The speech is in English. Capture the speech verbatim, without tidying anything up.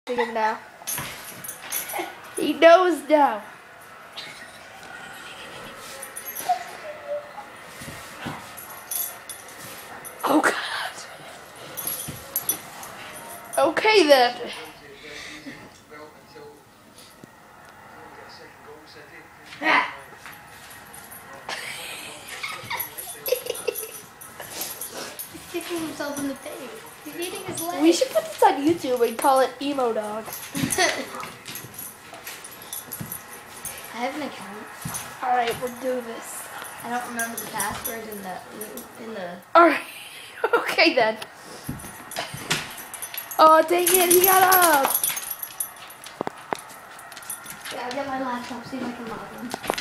him now. He knows now. Oh God. Okay then. He's kicking himself in the face. He's eating his leg. We should put this on YouTube and call it Emo Dog. I have an account. Alright, we'll do this. I don't remember the password in the in the. Alright. Okay then. Oh dang it, he got up. Yeah, I'll get my laptop, see if I can log in.